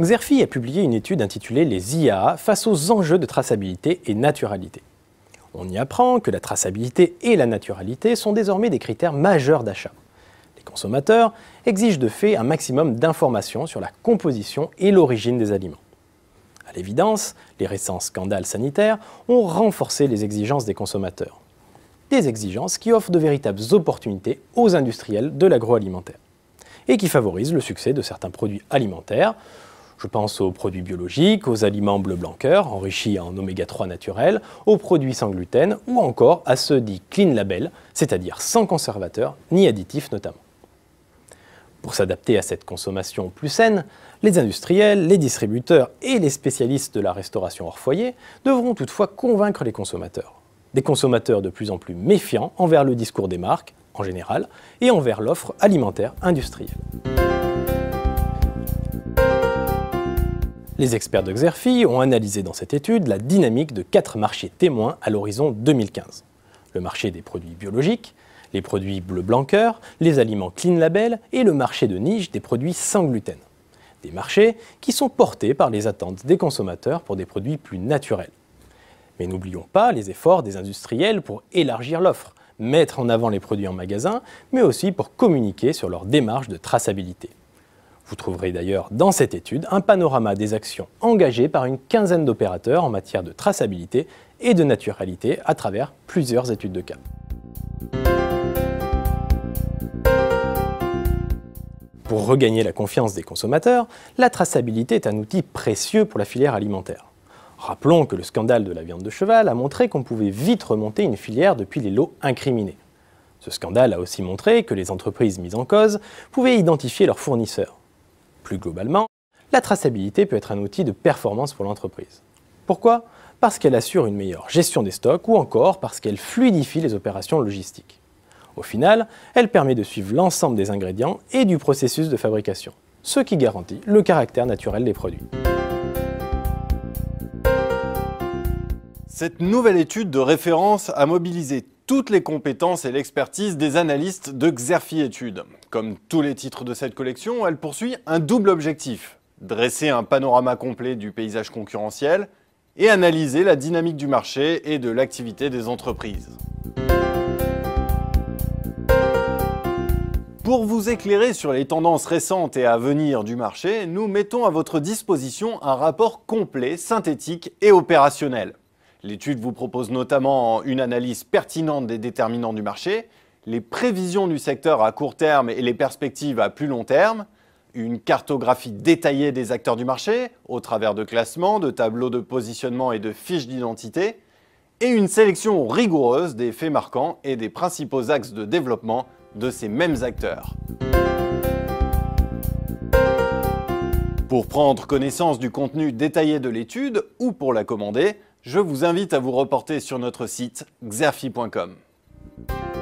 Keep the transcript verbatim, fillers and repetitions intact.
Xerfi a publié une étude intitulée « Les I A A face aux enjeux de traçabilité et naturalité ». On y apprend que la traçabilité et la naturalité sont désormais des critères majeurs d'achat. Les consommateurs exigent de fait un maximum d'informations sur la composition et l'origine des aliments. À l'évidence, les récents scandales sanitaires ont renforcé les exigences des consommateurs. Des exigences qui offrent de véritables opportunités aux industriels de l'agroalimentaire et qui favorisent le succès de certains produits alimentaires. Je pense aux produits biologiques, aux aliments bleu blanc cœur, enrichis en oméga trois naturels, aux produits sans gluten ou encore à ceux dits clean label, c'est-à-dire sans conservateurs ni additifs notamment. Pour s'adapter à cette consommation plus saine, les industriels, les distributeurs et les spécialistes de la restauration hors foyer devront toutefois convaincre les consommateurs. Des consommateurs de plus en plus méfiants envers le discours des marques, en général, et envers l'offre alimentaire industrielle. Les experts de Xerfi ont analysé dans cette étude la dynamique de quatre marchés témoins à l'horizon deux mille quinze. Le marché des produits biologiques, les produits bleu blanc cœur, les aliments clean label et le marché de niche des produits sans gluten. Des marchés qui sont portés par les attentes des consommateurs pour des produits plus naturels. Mais n'oublions pas les efforts des industriels pour élargir l'offre, mettre en avant les produits en magasin, mais aussi pour communiquer sur leur démarche de traçabilité. Vous trouverez d'ailleurs dans cette étude un panorama des actions engagées par une quinzaine d'opérateurs en matière de traçabilité et de naturalité à travers plusieurs études de cas. Pour regagner la confiance des consommateurs, la traçabilité est un outil précieux pour la filière alimentaire. Rappelons que le scandale de la viande de cheval a montré qu'on pouvait vite remonter une filière depuis les lots incriminés. Ce scandale a aussi montré que les entreprises mises en cause pouvaient identifier leurs fournisseurs. Plus globalement, la traçabilité peut être un outil de performance pour l'entreprise. Pourquoi ? Parce qu'elle assure une meilleure gestion des stocks ou encore parce qu'elle fluidifie les opérations logistiques. Au final, elle permet de suivre l'ensemble des ingrédients et du processus de fabrication, ce qui garantit le caractère naturel des produits. Cette nouvelle étude de référence a mobilisé toutes les compétences et l'expertise des analystes de Xerfi Études. Comme tous les titres de cette collection, elle poursuit un double objectif: dresser un panorama complet du paysage concurrentiel et analyser la dynamique du marché et de l'activité des entreprises. Pour vous éclairer sur les tendances récentes et à venir du marché, nous mettons à votre disposition un rapport complet, synthétique et opérationnel. L'étude vous propose notamment une analyse pertinente des déterminants du marché, les prévisions du secteur à court terme et les perspectives à plus long terme, une cartographie détaillée des acteurs du marché au travers de classements, de tableaux de positionnement et de fiches d'identité, et une sélection rigoureuse des faits marquants et des principaux axes de développement de ces mêmes acteurs. Pour prendre connaissance du contenu détaillé de l'étude ou pour la commander, je vous invite à vous reporter sur notre site xerfi point com.